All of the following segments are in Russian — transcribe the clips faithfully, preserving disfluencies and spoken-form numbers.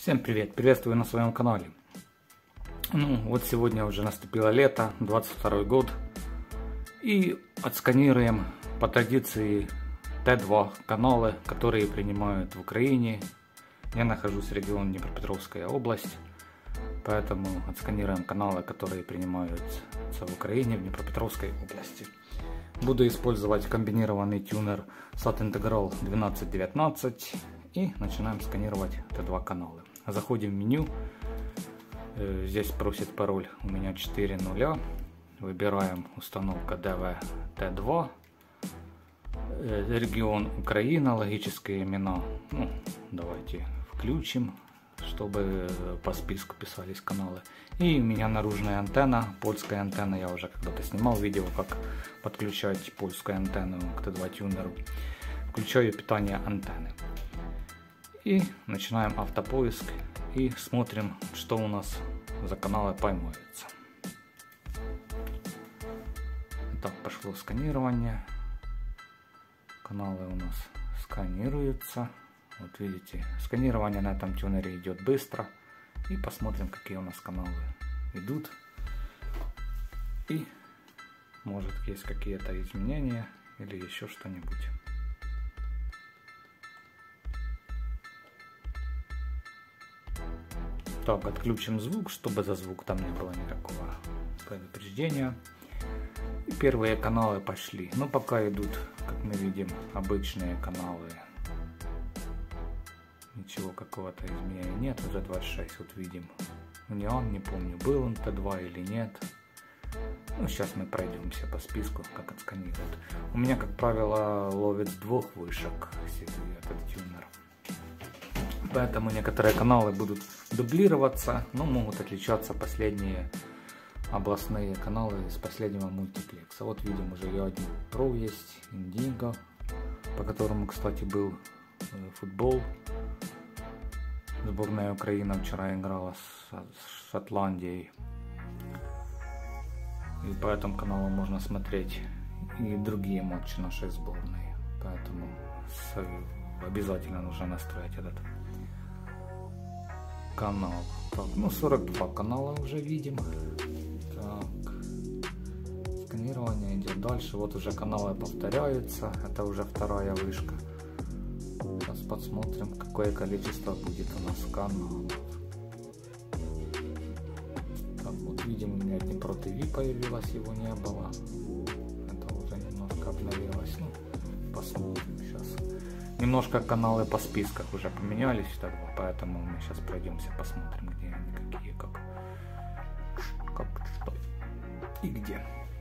Всем привет, приветствую на своем канале. Ну, вот сегодня уже наступило лето, двадцать второй год. И отсканируем по традиции Т два каналы, которые принимают в Украине. Я нахожусь в регионе Днепропетровская область, поэтому отсканируем каналы, которые принимаются в Украине, в Днепропетровской области. Буду использовать комбинированный тюнер сат Integral двенадцать девятнадцать и начинаем сканировать Т два каналы. Заходим в меню, здесь просит пароль, у меня четыре нуля, выбираем установка ди ви Т два, регион Украина, логические имена, ну, давайте включим, чтобы по списку писались каналы. И у меня наружная антенна, польская антенна, я уже когда-то снимал видео, как подключать польскую антенну к Т два тюнеру. Включаю питание антенны. И начинаем автопоиск и смотрим, что у нас за каналы поймаются. Так, пошло сканирование. Каналы у нас сканируются. Вот видите, сканирование на этом тюнере идет быстро. И посмотрим, какие у нас каналы идут. И может есть какие-то изменения или еще что-нибудь. Так, отключим звук, чтобы за звук там не было никакого предупреждения. И первые каналы пошли. Но пока идут, как мы видим, обычные каналы. Ничего какого-то изменения нет. Уже двадцать шесть вот видим. Униан, не помню, был он Т два или нет. Ну, сейчас мы пройдемся по списку, как отсканируют. У меня, как правило, ловит с двух вышек этот тюнер. Поэтому некоторые каналы будут дублироваться, но могут отличаться последние областные каналы с последнего мультиплекса. Вот видим, уже Ю один Про есть, Индиго, по которому, кстати, был футбол. Сборная Украины вчера играла с Шотландией. И по этому каналу можно смотреть и другие матчи нашей сборной. Поэтому обязательно нужно настроить этот канал. Так, ну сорок два канала уже видим. Так, сканирование идет дальше. Вот уже каналы повторяются. Это уже вторая вышка. Сейчас посмотрим, какое количество будет у нас каналов. Так, вот видим, у меня Днепро ТВ появилось, его не было. Это уже немножко обновилось. Ну, посмотрим сейчас. Немножко каналы по списках уже поменялись, поэтому мы сейчас пройдемся, посмотрим, где они, какие, как, как, что и где.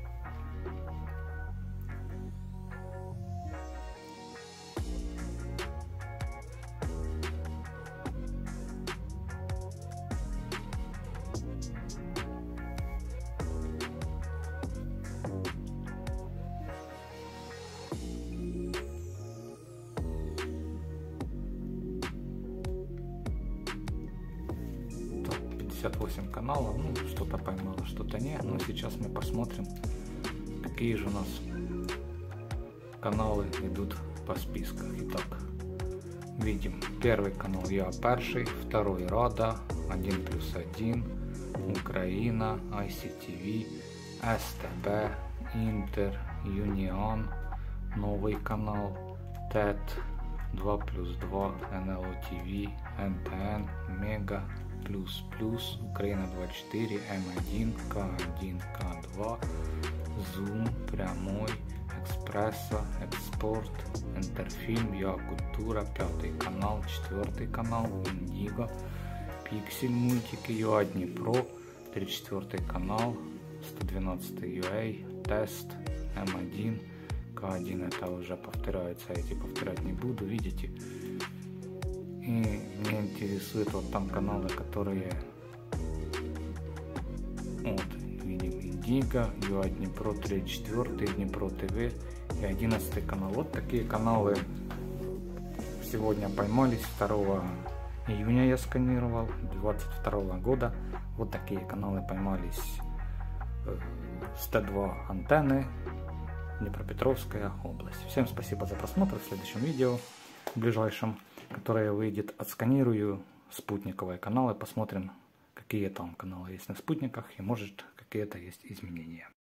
пятьдесят восемь каналов, ну что-то поймало, что-то не, но сейчас мы посмотрим, какие же у нас каналы идут по списках. Итак, видим, первый канал Я Перший, второй Рада, один плюс один, Украина, Ай Си Ти Ви, С Т Б, Интер, Юниан, новый канал, ТЭТ, два плюс два, Н Л О Ти Ви, Н Т Н, Мега, Плюс Плюс, Украина двадцать четыре, М один, К один, К два, Зум, Прямой, Экспресса, Экспорт, Интерфильм, Я Культура, пятый канал, четвертый канал, Индиго, Пиксель мультики, Ю один Про, тридцать четвертый канал, сто двенадцатый Ю Эй, Тест, М один, К один, это уже повторяется, эти повторять не буду, видите. И меня интересуют вот там каналы, которые вот, видим, Индиго, Ю один Про, тридцать четвертый, Днепро ТВ и одиннадцатый канал. Вот такие каналы сегодня поймались. второго июня я сканировал, двадцать второго года. Вот такие каналы поймались с Т два антенны, Днепропетровская область. Всем спасибо за просмотр. В следующем видео, в ближайшем, которое выйдет, отсканирую спутниковые каналы, посмотрим, какие там каналы есть на спутниках и может какие-то есть изменения.